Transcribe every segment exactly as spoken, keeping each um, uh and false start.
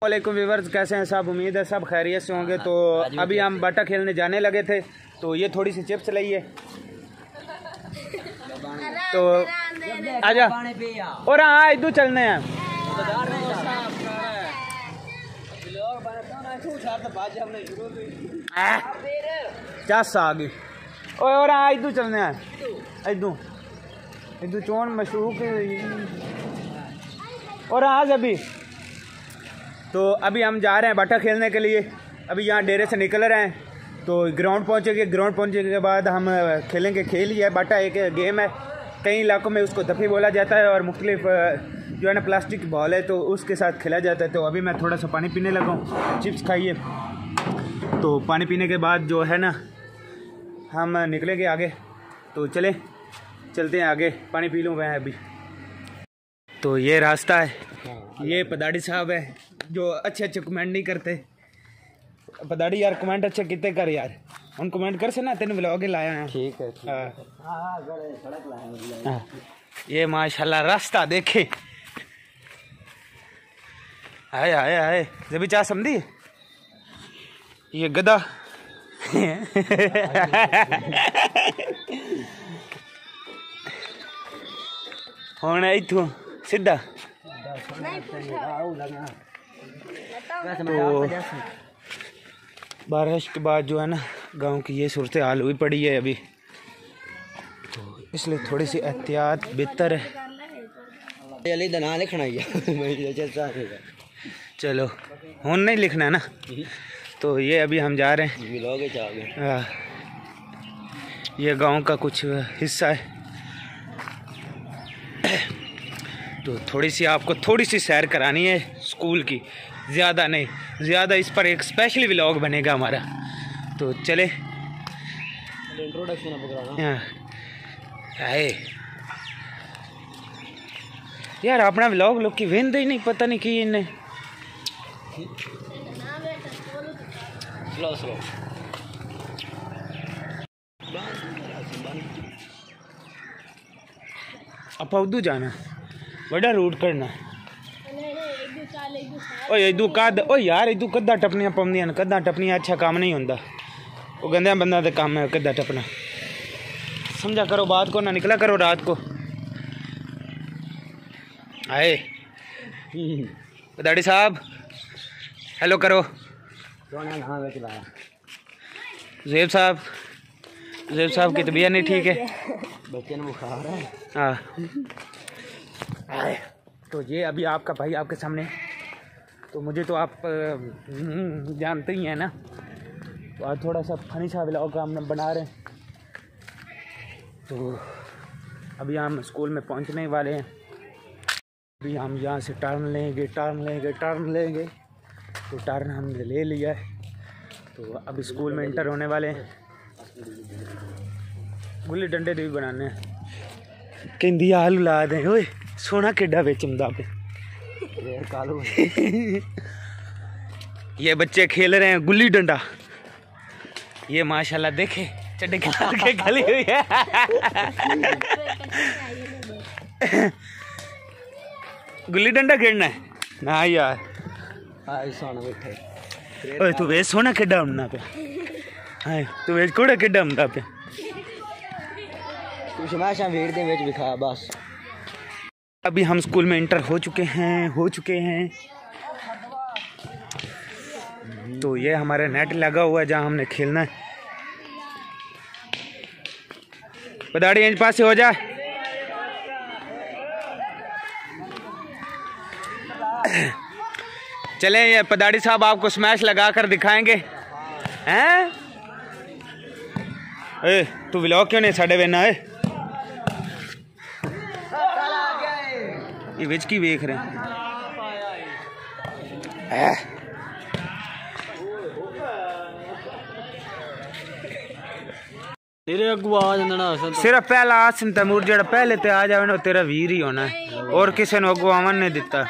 वालेकुम व्यूअर्स, कैसे हैं सब? उम्मीद है सब खैरियत से होंगे। तो अभी हम बाटा खेलने जाने लगे थे, तो ये थोड़ी सी चिप्स लाई है। तो आजा और हाँ इधर चलने हैं। चस आ गई और हाँ इधर चलने हैं। इधर इधर चौन मशरूक और आज अभी तो अभी हम जा रहे हैं बाटा खेलने के लिए। अभी यहाँ डेरे से निकल रहे हैं, तो ग्राउंड पहुँचेंगे। ग्राउंड पहुँचने के बाद हम खेलेंगे। खेल ही है, बाटा एक गेम है। कई इलाकों में उसको दफ़ी बोला जाता है और मुख्तलिफ जो है ना प्लास्टिक की बॉल है, तो उसके साथ खेला जाता है। तो अभी मैं थोड़ा सा पानी पीने लगा हूँ, चिप्स खाइए। तो पानी पीने के बाद जो है ना हम निकलेंगे आगे। तो चले चलते हैं आगे, पानी पी लूँ मैं अभी। तो ये रास्ता है, ये पदाड़ी साहब है जो अच्छे अच्छे कमेंट नहीं करते। पदाड़ी यार कमेंट अच्छे कितने कर यार, उन कमेंट कर से ना तेन व्लॉग लाया है। ठीक है, ठीक है। सड़क लाया। ये माशाल्लाह रास्ता देखे, आए आए आए जब चाह समझी ये गधा होना इथों सीधा। तो बारिश के बाद जो है ना गांव की ये सूरत हाल हुई पड़ी है अभी, तो इसलिए थोड़ी सी एहतियात बेहतर है। लिखना चलो हूँ नहीं लिखना है ना। तो ये अभी हम जा रहे हैं, ये गांव का कुछ हिस्सा है। तो थोड़ी सी आपको थोड़ी सी सैर करानी है स्कूल की, ज़्यादा नहीं, ज़्यादा इस पर एक स्पेशल व्लॉग बनेगा हमारा। तो चले आए यार, अपना व्लॉग लोग की वेंदे ही नहीं, पता नहीं कि इन्हें स्लो स्लो आप उधर जाना, बड़ा रूट करना। ओ इदू कद ओ यार इदू कदा टपनियां पौंदियां न, कदा टपनियां अच्छा काम नहीं होंदा। वो गंदा बंदा तो काम है कदा टपना। समझा करो बात को, ना निकला करो रात को। आए पदाड़ी साहब हेलो करो। ज़ेब साहब, ज़ेब साहब की तबीयत नहीं ठीक है, बच्चे ने बुखार है। हाँ तो ये अभी आपका भाई आपके सामने, तो मुझे तो आप जानते ही हैं ना। तो आज थोड़ा सा फनी सा व्लॉग हम बना रहे हैं। तो अभी हम स्कूल में पहुंचने वाले हैं। अभी हम यहाँ से टर्न लेंगे टर्न लेंगे टर्न लेंगे तो टर्न हमने ले लिया है। तो अभी स्कूल में इंटर होने वाले हैं। गुल्ली डंडे भी बनाने हैं। कहती आलू ला दें, ओए सोना किड्डा बेचमदा पे ये बच्चे खेल रहे हैं गुल्ली डंडा। ये माशाल्लाह देखे चड्डे के गली हुई है। गुल्ली डंडा खेलना है ना यार। ओए तू वे सोना किड्डा हमना पे, हाय तू वे कोड़ा किड्डा हमदा पे, तू शमाशा वेड़ दे विच विखा बस। अभी हम स्कूल में इंटर हो चुके हैं हो चुके हैं तो ये हमारा नेट लगा हुआ है जहाँ हमने खेलना है। पदाड़ी इंच पास से हो जाए। चलें, ये पदाड़ी साहब आपको स्मैश लगा कर दिखाएंगे। हैं ए तू व्लॉग क्यों नहीं साढ़े वेना है? ये विच की वेख रहे हैं। सिर्फ पहला आसन तैमूर जड़ा पहले ते आ जावे ना तेरा वीर ही होना है, और किसी ने अगू आवन नहीं दिता।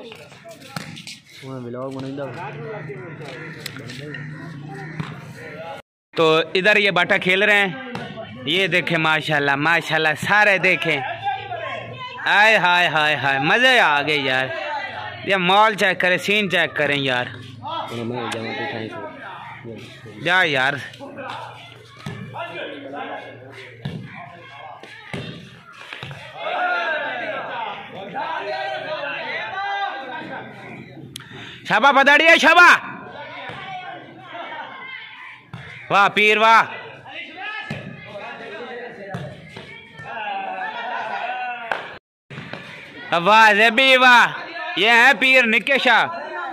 तो इधर ये बाटा खेल रहे हैं। ये देखे माशाल्लाह माशाल्लाह सारे देखें। आय हाय हाय हाय मजे आ गए यार। ये मॉल चेक करें, सीन चेक करें यार। जा यार शाबा पदाड़िया शाबा, वाह पीर वाह। वाह ज़ेबी वाह, ये है पीर निक्के शाह।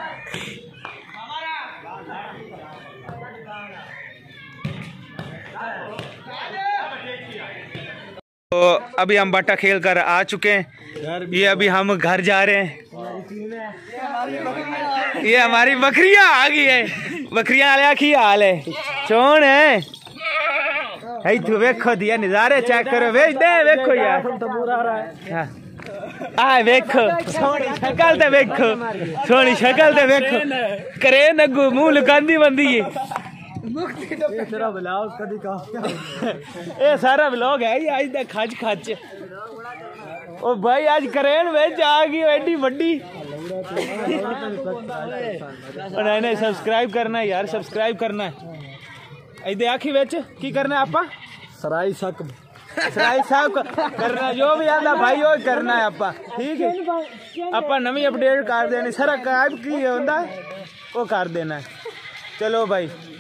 तो अभी हम बाटा खेल कर आ चुके हैं, ये अभी हम घर जा रहे हैं। ये हमारी बकरियां आ गई है, बकरियां आलिया की हाल है चोन है। तू वेखो दिया नजारे चेक करो, वेच दे वेखो यार। आ वेखो सोनी शक्ल ते वेखो, सोनी शक्ल ते वेखो, करे नगू मुंह लुकांदी बंदी है। ये तेरा ब्लॉग कदी का ये सारा ब्लॉग है ये आज दा खच खच। ओ भाई आज करेन विच आ गई एडी वड्डी। नहीं नहीं सब्सक्राइब करना है यार, सब्सक्राइब करना है। इधर आखी विच की करना है आपा? सराई सक सराई साहब करना, जो भी आता भाई वो करना है आपा, ठीक है। आपा नवी अपडेट कर देनी, सब्सक्राइब की होंदा वो कर देना है। चलो भाई।